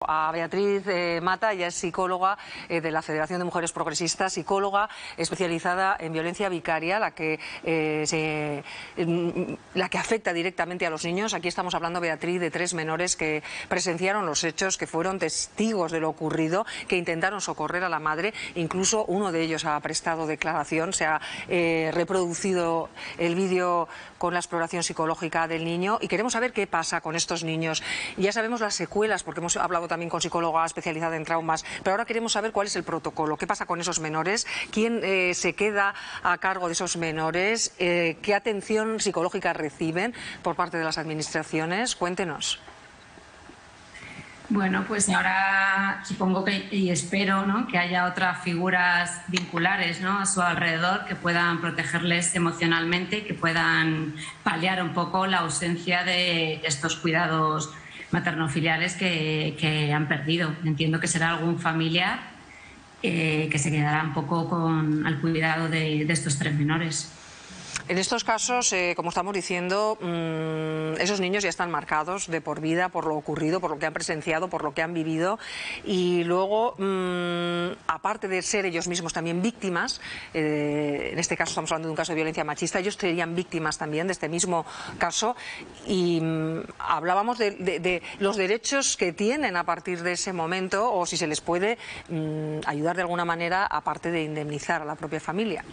A Beatriz Mata, ella es psicóloga de la Federación de Mujeres Progresistas, psicóloga especializada en violencia vicaria, la que afecta directamente a los niños. Aquí estamos hablando, Beatriz, de 3 menores que presenciaron los hechos, que fueron testigos de lo ocurrido, que intentaron socorrer a la madre. Incluso uno de ellos ha prestado declaración, se ha reproducido el vídeo con la exploración psicológica del niño, y queremos saber qué pasa con estos niños. Ya sabemos las secuelas, porque hemos hablado también con psicóloga especializada en traumas, pero ahora queremos saber cuál es el protocolo, qué pasa con esos menores, quién se queda a cargo de esos menores, qué atención psicológica reciben por parte de las administraciones. Cuéntenos. Bueno, pues ahora supongo que, y espero, ¿no?, que haya otras figuras vinculares, ¿no?, a su alrededor que puedan protegerles emocionalmente, que puedan paliar un poco la ausencia de estos cuidados maternofiliales que han perdido. Entiendo que será algún familiar que se quedará un poco al cuidado de estos 3 menores. En estos casos, como estamos diciendo, esos niños ya están marcados de por vida por lo ocurrido, por lo que han presenciado, por lo que han vivido, y luego, aparte de ser ellos mismos también víctimas, en este caso estamos hablando de un caso de violencia machista, ellos serían víctimas también de este mismo caso, y hablábamos de los derechos que tienen a partir de ese momento, o si se les puede ayudar de alguna manera, aparte de indemnizar a la propia familia.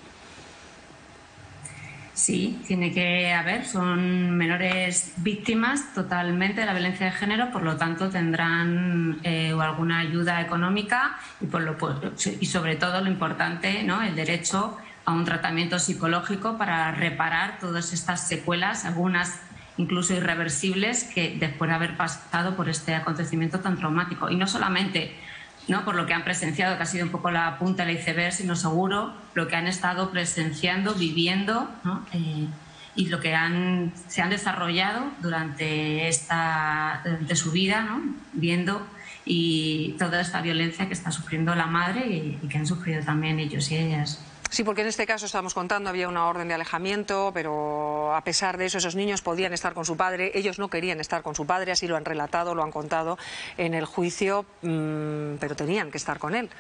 Sí, tiene que haber, son menores víctimas totalmente de la violencia de género, por lo tanto tendrán alguna ayuda económica y sobre todo lo importante, ¿no?, el derecho a un tratamiento psicológico para reparar todas estas secuelas, algunas incluso irreversibles, que después de haber pasado por este acontecimiento tan traumático. Y no solamente, ¿no?, por lo que han presenciado, que ha sido un poco la punta del iceberg, sino seguro lo que han estado presenciando, viviendo, ¿no?, y lo que se han desarrollado durante su vida, ¿no?, viendo y toda esta violencia que está sufriendo la madre y que han sufrido también ellos y ellas. Sí, porque en este caso estamos contando, había una orden de alejamiento, pero a pesar de eso esos niños podían estar con su padre, ellos no querían estar con su padre, así lo han relatado, lo han contado en el juicio, pero tenían que estar con él.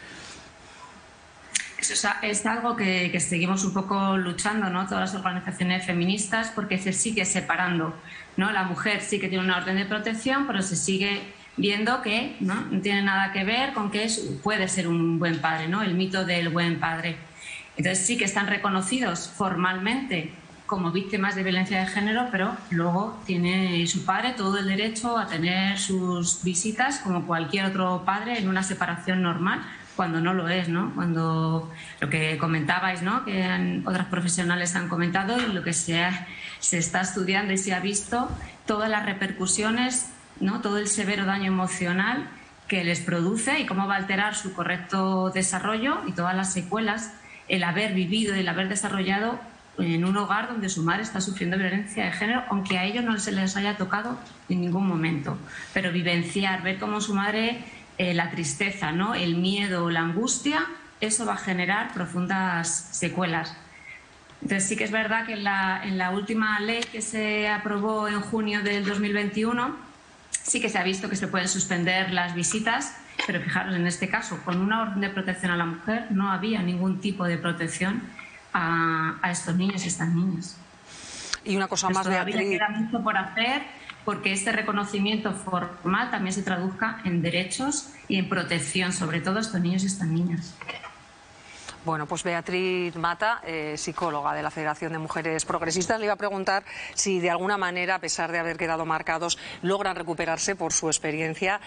Eso es algo que seguimos un poco luchando, ¿no?, todas las organizaciones feministas, porque se sigue separando, ¿no? La mujer sí que tiene una orden de protección, pero se sigue viendo que no tiene nada que ver con que puede ser un buen padre, ¿no?, el mito del buen padre. Entonces sí que están reconocidos formalmente como víctimas de violencia de género, pero luego tiene su padre todo el derecho a tener sus visitas como cualquier otro padre en una separación normal, cuando no lo es, ¿no? Cuando lo que comentabais, ¿no?, que otras profesionales han comentado, y lo que se está estudiando y se ha visto, todas las repercusiones, ¿no?, todo el severo daño emocional que les produce y cómo va a alterar su correcto desarrollo y todas las secuelas, el haber vivido y el haber desarrollado en un hogar donde su madre está sufriendo violencia de género, aunque a ellos no se les haya tocado en ningún momento. Pero vivenciar, ver cómo su madre, la tristeza, ¿no?, el miedo, la angustia, eso va a generar profundas secuelas. Entonces sí que es verdad que en la última ley que se aprobó en junio del 2021 sí que se ha visto que se pueden suspender las visitas, pero fijaros, en este caso, con una orden de protección a la mujer, no había ningún tipo de protección a estos niños y estas niñas. Y una cosa más, todavía Beatriz, queda mucho por hacer, porque este reconocimiento formal también se traduzca en derechos y en protección, sobre todo a estos niños y estas niñas. Bueno, pues Beatriz Mata, psicóloga de la Federación de Mujeres Progresistas, le iba a preguntar si de alguna manera, a pesar de haber quedado marcados, logran recuperarse por su experiencia.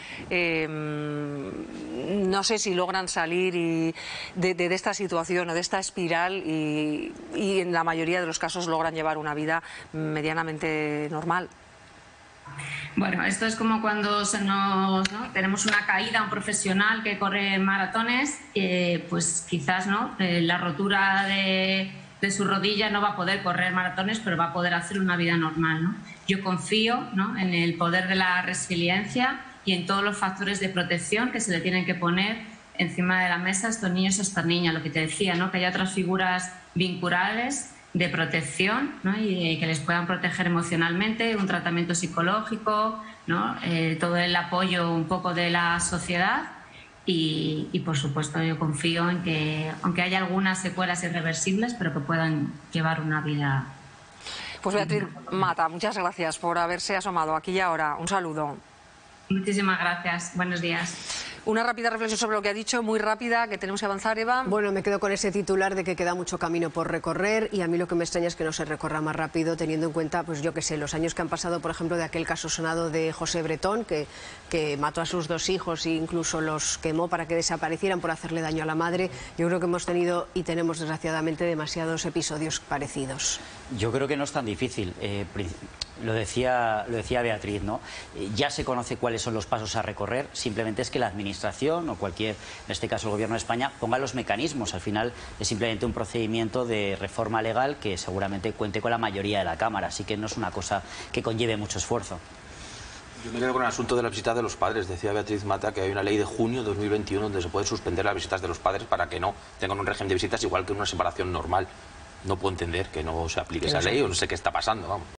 No sé si logran salir de esta situación o de esta espiral y en la mayoría de los casos logran llevar una vida medianamente normal. Bueno, esto es como cuando tenemos una caída, un profesional que corre maratones, pues quizás la rotura de su rodilla no va a poder correr maratones, pero va a poder hacer una vida normal, ¿no? Yo confío, ¿no?, en el poder de la resiliencia y en todos los factores de protección que se le tienen que poner encima de la mesa a estos niños y a estas niñas. Lo que te decía, ¿no?, que haya otras figuras vinculares de protección, ¿no? Y que les puedan proteger emocionalmente, un tratamiento psicológico, ¿no? Todo el apoyo un poco de la sociedad y por supuesto yo confío en que, aunque haya algunas secuelas irreversibles, pero que puedan llevar una vida. Pues Beatriz Mata, muchas gracias por haberse asomado aquí y ahora. Un saludo. Muchísimas gracias. Buenos días. Una rápida reflexión sobre lo que ha dicho, muy rápida, que tenemos que avanzar, Eva. Bueno, me quedo con ese titular de que queda mucho camino por recorrer y a mí lo que me extraña es que no se recorra más rápido, teniendo en cuenta, pues yo qué sé, los años que han pasado, por ejemplo, de aquel caso sonado de José Bretón, que mató a sus 2 hijos e incluso los quemó para que desaparecieran por hacerle daño a la madre. Yo creo que hemos tenido y tenemos desgraciadamente demasiados episodios parecidos. Yo creo que no es tan difícil. Lo decía Beatriz, ¿no? Ya se conoce cuáles son los pasos a recorrer, simplemente es que la Administración o cualquier, en este caso el Gobierno de España, ponga los mecanismos. Al final es simplemente un procedimiento de reforma legal que seguramente cuente con la mayoría de la Cámara, así que no es una cosa que conlleve mucho esfuerzo. Yo me quedo con el asunto de la visita de los padres. Decía Beatriz Mata que hay una ley de junio de 2021 donde se puede suspender las visitas de los padres para que no tengan un régimen de visitas igual que una separación normal. No puedo entender que no se aplique esa ley o no sé qué está pasando, vamos.